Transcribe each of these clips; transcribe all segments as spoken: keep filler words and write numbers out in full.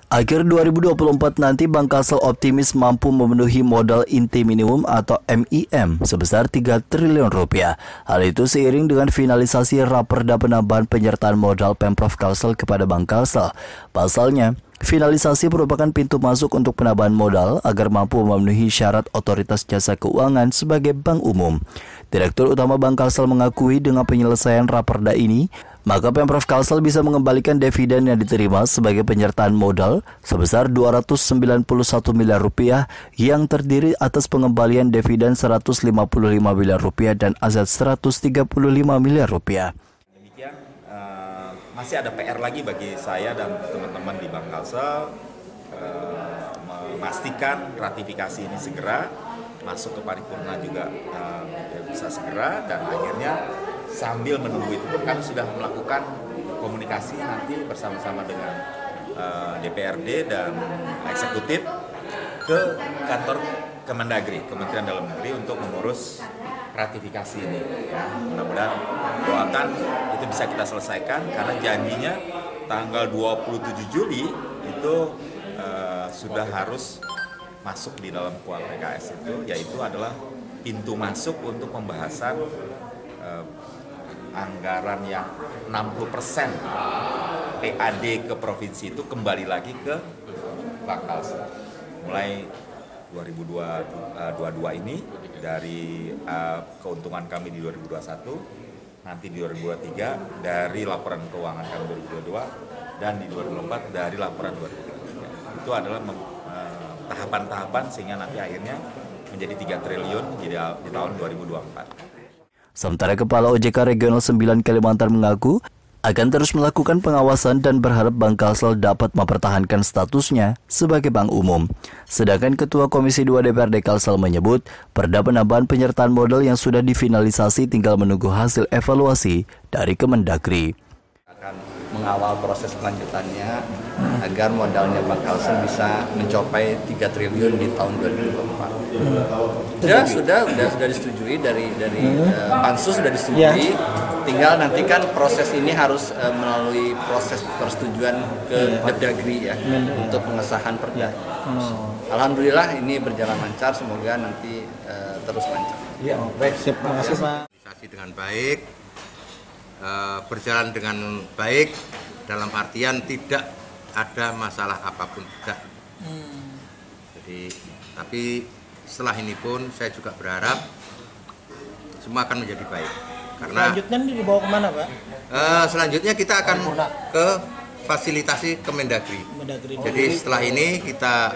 Akhir dua ribu dua puluh empat nanti Bank Kalsel optimis mampu memenuhi modal inti minimum atau M I M sebesar tiga triliun rupiah. Hal itu seiring dengan finalisasi raperda penambahan penyertaan modal Pemprov Kalsel kepada Bank Kalsel. Pasalnya, finalisasi merupakan pintu masuk untuk penambahan modal agar mampu memenuhi syarat Otoritas Jasa Keuangan sebagai bank umum. Direktur Utama Bank Kalsel mengakui dengan penyelesaian raperda ini, maka Pemprov Kalsel bisa mengembalikan dividen yang diterima sebagai penyertaan modal sebesar dua ratus sembilan puluh satu miliar rupiah yang terdiri atas pengembalian dividen seratus lima puluh lima miliar rupiah dan aset seratus tiga puluh lima miliar rupiah. Demikian uh, masih ada P R lagi bagi saya dan teman-teman di Bank Kalsel uh, memastikan ratifikasi ini segera masuk ke paripurna juga uh, bisa segera, dan akhirnya sambil menunggu itu pun kami sudah melakukan komunikasi nanti bersama-sama dengan uh, D P R D dan eksekutif ke kantor Kemendagri, Kementerian Dalam Negeri, untuk mengurus ratifikasi ini. Ya, mudah-mudahan doakan itu bisa kita selesaikan, karena janjinya tanggal dua puluh tujuh Juli itu uh, sudah harus masuk di dalam K U A P K S itu, yaitu adalah pintu masuk untuk pembahasan uh, anggaran yang enam puluh persen P A D ke provinsi itu kembali lagi ke Bank Kalsel. Mulai dua ribu dua puluh dua ini dari uh, keuntungan kami di dua ribu dua puluh satu, nanti di dua ribu dua puluh tiga dari laporan keuangan kami dua ribu dua puluh dua, dan di dua ribu dua puluh empat dari laporan dua ribu dua puluh tiga. Itu adalah uh, tahapan-tahapan sehingga nanti akhirnya menjadi tiga triliun di, di tahun dua ribu dua puluh empat. Sementara Kepala O J K Regional sembilan Kalimantan mengaku akan terus melakukan pengawasan dan berharap Bank Kalsel dapat mempertahankan statusnya sebagai bank umum. Sedangkan Ketua Komisi dua D P R D Kalsel menyebut perda penambahan penyertaan modal yang sudah difinalisasi tinggal menunggu hasil evaluasi dari Kemendagri. Akan mengawal proses kelanjutannya agar modalnya Bank Kalsel bisa mencapai tiga triliun di tahun dua ribu dua puluh empat. Sudah, sudah, sudah, sudah disetujui dari dari uh, Pansus, sudah disetujui. Tinggal nanti kan proses ini harus uh, melalui proses persetujuan ke Kemendagri ya, untuk pengesahan perda. Alhamdulillah ini berjalan lancar, semoga nanti uh, terus lancar. Ya, baik, siap, terima kasih Pak. Dengan baik, uh, berjalan dengan baik dalam artian tidak ada masalah apapun tidak. Hmm. Jadi, tapi setelah ini pun saya juga berharap semua akan menjadi baik. Karena selanjutnya dibawa kemana Pak? Uh, selanjutnya kita akan ke fasilitasi Kemendagri. Kemendagri. Jadi setelah ini kita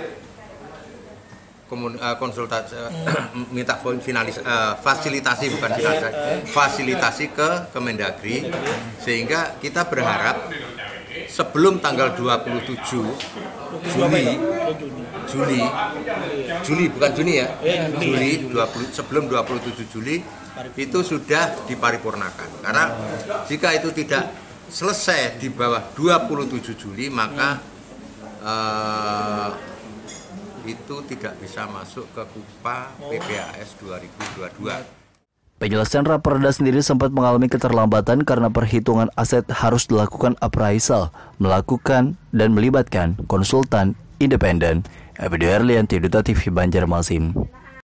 konsultasi, hmm. minta finalis, uh, fasilitasi bukan finalisasi, fasilitasi ke Kemendagri, sehingga kita berharap sebelum tanggal dua puluh tujuh Juli, Juli, Juli bukan Juni ya, Juli dua puluh, sebelum dua puluh tujuh Juli itu sudah diparipurnakan. Karena jika itu tidak selesai di bawah dua puluh tujuh Juli, maka uh, itu tidak bisa masuk ke KUPA P P A S dua ribu dua puluh dua. Penyelesaian raperda sendiri sempat mengalami keterlambatan karena perhitungan aset harus dilakukan appraisal, melakukan dan melibatkan konsultan independen. Abdi Erlianti, Duta T V Banjarmasin.